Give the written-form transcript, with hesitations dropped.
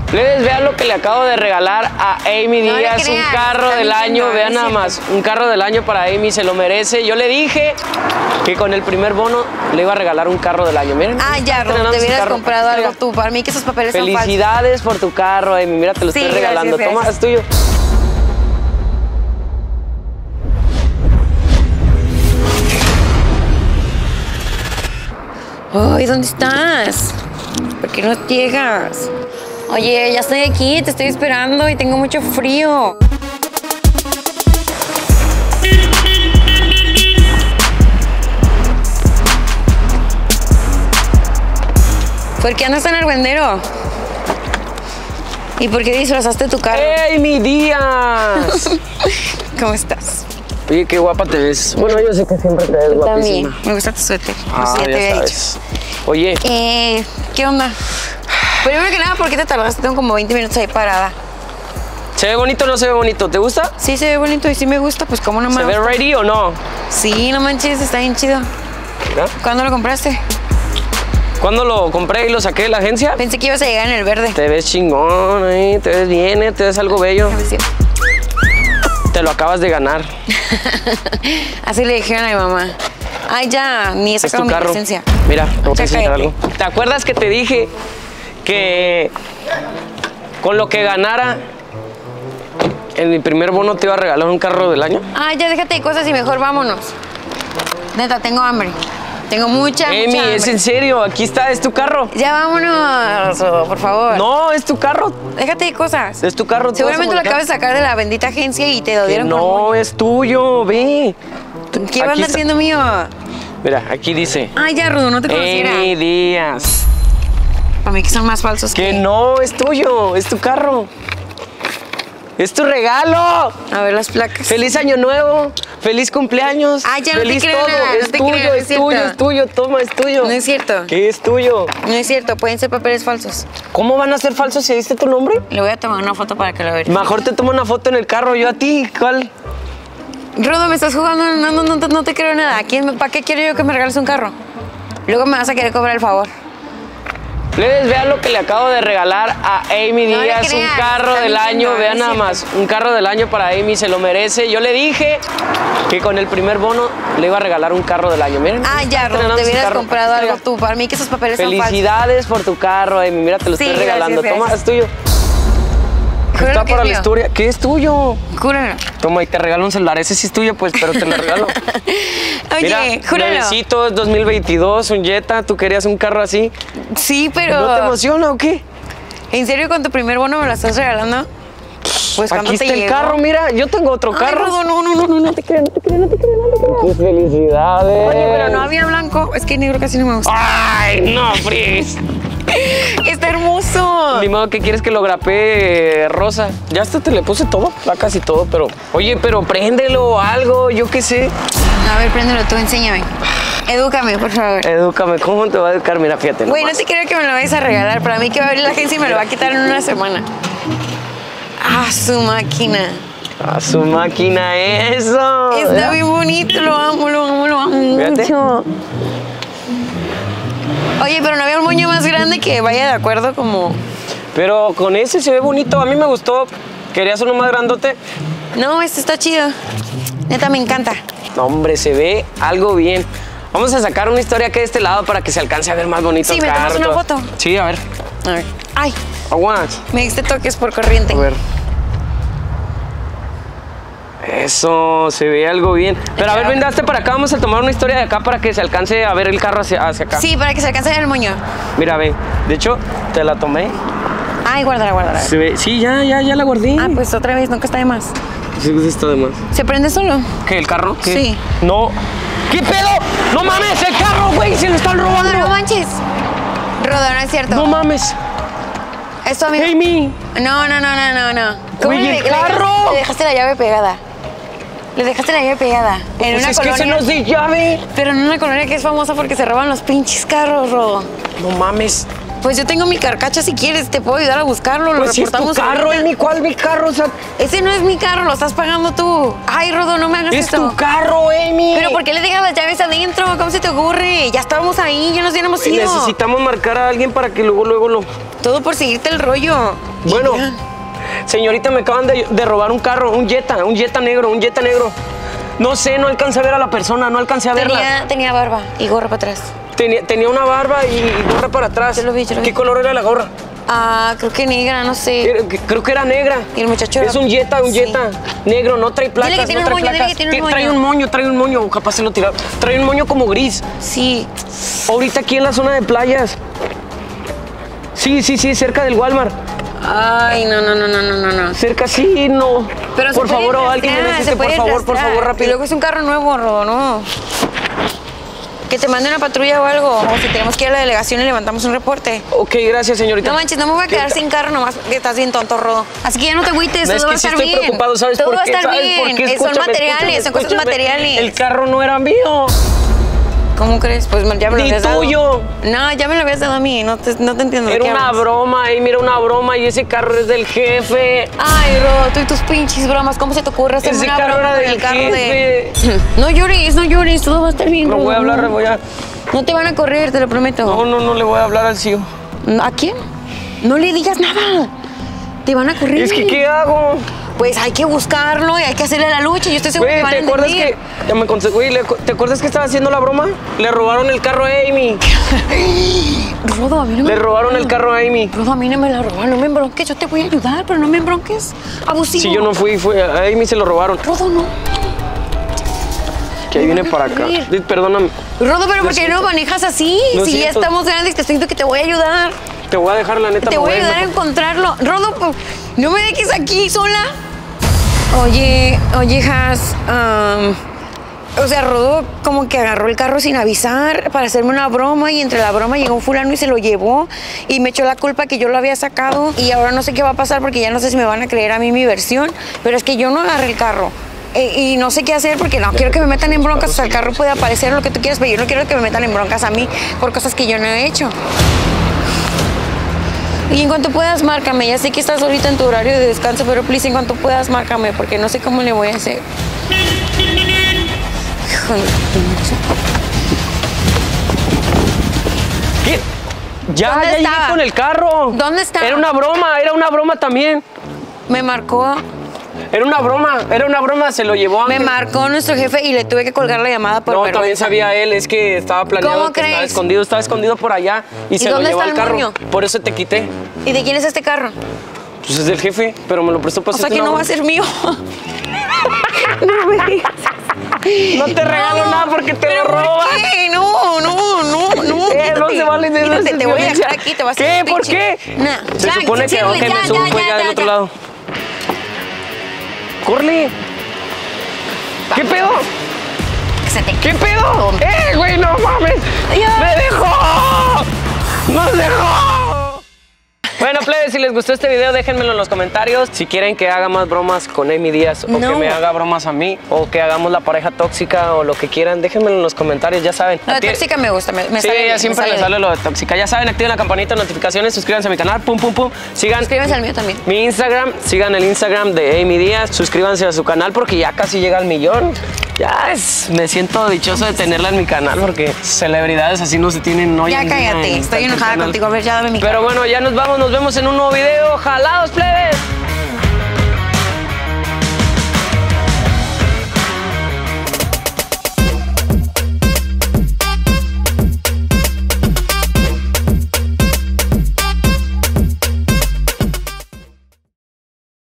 Plebes, vean lo que le acabo de regalar a Amy Díaz, un carro del año, vean nada más, un carro del año para Amy, se lo merece. Yo le dije que con el primer bono le iba a regalar un carro del año, miren. Ah, ya, Rodo, te hubieras comprado algo tú, para mí que esos papeles son falsos. Felicidades por tu carro, Amy, mira, te lo estoy regalando, gracias. Toma, es tuyo. Ay, ¿dónde estás? ¿Por qué no llegas? Oye, ya estoy aquí, te estoy esperando y tengo mucho frío. ¿Por qué andas tan argüendero? ¿Y por qué disfrazaste tu carro? ¡Amy Díaz! ¿Cómo estás? Oye, qué guapa te ves. Bueno, yo sé que siempre te ves guapísima. También. Me gusta tu suéter. Ah, ya te había sabes. dicho. Oye. ¿Qué onda? Primero que nada, ¿por qué te tardaste? Tengo como 20 minutos ahí parada. ¿Se ve bonito o no se ve bonito? ¿Te gusta? Sí, se ve bonito y sí me gusta, pues ¿cómo no me ¿Se gusta? ve ready o no? Sí, no manches, está bien chido. ¿Mira? ¿Cuándo lo compraste? ¿Cuándo lo compré y lo saqué de la agencia? Pensé que ibas a llegar en el verde. Te ves chingón, te ves bien, te ves algo bello. Te lo acabas de ganar. Así le dijeron a mi mamá. Ay, ya, ni he sacado mi licencia. Mira, te voy a enseñar cállate. algo. ¿Te acuerdas que te dije que con lo que ganara en mi primer bono te iba a regalar un carro del año? Ay, ya déjate de cosas y mejor vámonos. Neta, tengo hambre. Tengo mucha Amy, hambre. es en serio, aquí está, es tu carro. Ya vámonos, Rodo, por favor. No, es tu carro. Déjate de cosas. Es tu carro. Seguramente lo acabas de sacar de la bendita agencia y te lo dieron No, es tuyo, ve. ¿Qué va a andar siendo mío? Mira, aquí dice. Ay, ya, Rodo, no te conociera. Amy Díaz. Para mí que son más falsos Que no, es tuyo, es tu carro. ¡Es tu regalo! A ver las placas. ¡Feliz año nuevo! ¡Feliz cumpleaños! Ay, ya no te ¡Feliz creo todo! nada, Es no te tuyo, creo, es tuyo, es tuyo, toma, es tuyo. No es cierto. ¿Qué es tuyo? No es cierto, pueden ser papeles falsos. ¿Cómo van a ser falsos si diste tu nombre? Le voy a tomar una foto para que lo vean. Mejor te tomo una foto en el carro, yo a ti. ¿Cuál? Rodo, me estás jugando, no te creo nada. ¿Para qué quiero yo que me regales un carro? Luego me vas a querer cobrar el favor. Plebes, vean lo que le acabo de regalar a Amy No le Díaz, creas, un carro está del año, mintiendo, vean no es nada más, un carro del año para Amy, se lo merece. Yo le dije que con el primer bono le iba a regalar un carro del año, miren. Ah, ya, Rodo, te hubieras comprado algo tú. Para mí que esos papeles son falsos. Felicidades por tu carro, Amy, mira, te lo estoy regalando. gracias. Toma, es tuyo. Júralo Está que para es la mío. historia. ¿Qué es tuyo? Júralo. Toma, y te regalo un celular. Ese sí es tuyo, pues, pero te lo regalo. Oye, Mira, júralo. nuevecito, 2022, un Jetta. ¿Tú querías un carro así? Sí, pero... ¿No te emociona o qué? ¿En serio con tu primer bono me lo estás regalando? Pues cuando Aquí te está el llegó. carro, mira. Yo tengo otro carro. Ay, Rodo, no te creo. ¡Qué felicidades! Oye, pero no había blanco. Es que negro casi no me gusta. ¡Ay, no, Fris! Está hermoso. Ni modo que quieres que lo grapee rosa. Ya hasta te le puse todo, placas y todo, pero... Oye, pero préndelo o algo, yo qué sé. A ver, préndelo tú, enséñame. Edúcame, por favor. Edúcame, ¿cómo te va a educar? Mira, fíjate. Güey, no nomás. te creo que me lo vayas a regalar. Para mí que va a abrir la agencia y me lo va a quitar en una semana. Ah, su máquina. A su máquina, eso. Está bien bonito, lo amo Fíjate. mucho. Oye, pero no había un moño más grande que vaya de acuerdo como... Pero con ese se ve bonito, a mí me gustó. ¿Querías uno más grandote? No, este está chido. Neta, me encanta. No, hombre, se ve algo bien. Vamos a sacar una historia aquí de este lado para que se alcance a ver más bonito. Sí, ¿me tomas una foto? Sí, a ver. A ver. Ay, Aguanta. me diste toques por corriente. A ver. Eso, se ve algo bien. Pero a ver, vendaste para acá, vamos a tomar una historia de acá para que se alcance a ver el carro hacia acá. Sí, para que se alcance a ver el moño. Mira, ve. De hecho, te la tomé. Ay, guárdala. Se ve. Sí, ya la guardé. Ah, pues otra vez, nunca está de más. Sí, pues está de más. ¿Se prende solo? ¿Qué, el carro? ¿Qué? Sí. No. ¿Qué pedo? ¡No mames! ¡El carro, güey! ¡Se lo están robando! No manches. Rodo, no es cierto. ¡No mames! Esto a mí... ¡Amy! No. ¿Cómo Oye, el carro. Le dejaste la llave pegada. Le dejaste la llave pegada. En Pues una es colonia. que se nos de llave. Pero en una colonia que es famosa porque se roban los pinches carros, Rodo. No mames. Pues yo tengo mi carcacha si quieres, te puedo ayudar a buscarlo, lo Pues si es tu reportamos. carro, ahorita. Amy, ¿cuál mi carro? O sea, Ese no es mi carro, lo estás pagando tú. Ay, Rodo, no me hagas es esto. tu carro, Amy. Pero ¿por qué le dejas las llaves adentro? ¿Cómo se te ocurre? Ya estábamos ahí, ya nos hubiéramos ido. Necesitamos marcar a alguien para que luego lo... Todo por seguirte el rollo. Bueno, Ya. señorita, me acaban de robar un carro, un Jetta negro. No sé, no alcancé a ver a la persona, no alcancé a verla. Tenía barba y gorra para atrás. Tenía una barba y gorra para atrás. Yo lo vi. ¿Qué color era la gorra? Ah, creo que negra, no sé. Creo que era negra. Y el muchacho Es un Jetta negro, no trae placas. Dile que tiene no trae un moño, placas. dile que tiene un moño. Trae un moño, capaz se lo tiraron. Trae un moño como gris. Sí. Ahorita aquí en la zona de playas. Sí, cerca del Walmart. Ay, no. Cerca, sí, no. Pero por favor, alguien me necesite, por favor, Y rápido. luego es un carro nuevo, Rodo, ¿no? Que te mande una patrulla o algo. O si tenemos que ir a la delegación y levantamos un reporte. Ok, gracias, señorita. No manches, no me voy a quedar sin carro nomás porque estás bien tonto, Rodo. Así que ya no te agüites, No, todo va a sí estar bien. estoy preocupado, ¿sabes todo por va a qué? estar ¿Sabes bien. por qué? Son Escúchame, materiales, son cosas escúchame. materiales. El carro no era mío. ¿Cómo crees? Pues ya me lo Ni habías dado. tuyo. No, ya me lo habías dado a mí. No te entiendo. ¿de Era qué una hablas? broma, mira, una broma y ese carro es del jefe. Ay, Rodo, tú y tus pinches bromas. ¿Cómo se te ocurre hacer Ese una carro broma era con del el carro jefe. de... No llores, todo va a estar bien. No Rodo, voy a hablar, no. voy a... No te van a correr, te lo prometo. No le voy a hablar al CEO. ¿A quién? No le digas nada. Te van a correr. Es que, ¿qué hago? Pues hay que buscarlo y hay que hacerle la lucha. Yo estoy segura que Güey, van a ¿te acuerdas entender. que... Ya me güey, ¿te acuerdas que estaba haciendo la broma? Le robaron el carro a Amy. Rodo, a mí no me Le robaron el carro a Amy. Rodo, a mí no me la robaron. No me embronques. Yo te voy a ayudar, pero no me embronques. Abusivo. Si yo no fui, a Amy se lo robaron. Rodo, no. Que ahí viene para acá. Perdóname. Rodo, pero Lo ¿por qué siento. no manejas así? Lo Si ya siento. estamos grandes, te estoy diciendo que te voy a ayudar. Te voy a dejar la neta. Te voy a moverme. ayudar a encontrarlo. Rodo, no me dejes aquí sola. Oye, Has, o sea, Rodo como que agarró el carro sin avisar para hacerme una broma y entre la broma llegó un fulano y se lo llevó y me echó la culpa que yo lo había sacado y ahora no sé qué va a pasar porque ya no sé si me van a creer a mí mi versión, pero es que yo no agarré el carro. Y no sé qué hacer porque no quiero que me metan en broncas. O sea, el carro puede aparecer lo que tú quieras, pero yo no quiero que me metan en broncas a mí por cosas que yo no he hecho. Y en cuanto puedas, márcame. Ya sé que estás ahorita en tu horario de descanso, pero please, en cuanto puedas, márcame, porque no sé cómo le voy a hacer. Híjole, ¿Qué? Ya ¿Dónde llegué estaba? con el carro. ¿Dónde estaba? Era una broma también. me marcó, Era una broma, se lo llevó a me marcó nuestro jefe y le tuve que colgar la llamada por No, vergüenza. también sabía él, es que estaba planeado ¿Cómo que crees? estaba escondido por allá y se lo dónde llevó está al el carro. moño? Por eso te quité. ¿Y de quién es este carro? Pues es del jefe, pero me lo prestó para O sea hacerte que no una va a ser mío. No te regalo nada porque te lo robas. ¿Por qué? No. No se vale de Quítate, eso, te voy a violencia. dejar aquí, te vas a ¿Qué? hacer ¿Por pinche. qué? Nah. Se Ya, supone que ciérrale, bajé, me subo pues ya del otro lado. ¡Corre! ¿Qué pedo? ¿Qué pedo? Güey, no mames. Adiós. ¡Me dejó! ¡Nos dejó! Bueno, plebes, si les gustó este video, déjenmelo en los comentarios. Si quieren que haga más bromas con Amy Díaz o No. que me haga bromas a mí o que hagamos la pareja tóxica o lo que quieran, déjenmelo en los comentarios, ya saben. Lo de tóxica me gusta, me Sí, sale bien, ya me siempre sale les bien. sale lo de tóxica. Ya saben, activen la campanita de notificaciones, suscríbanse a mi canal, pum. Sigan Suscríbanse al mío también. mi Instagram, sigan el Instagram de Amy Díaz, suscríbanse a su canal porque ya casi llega al 1,000,000. Me siento dichoso de tenerla en mi canal porque celebridades así no se tienen hoy Ya en día cállate, en estoy tanto enojada canal. contigo. A ver, ya dame mi Pero bueno, ya nos vamos, nos vemos en un nuevo video. ¡Jalados, plebes!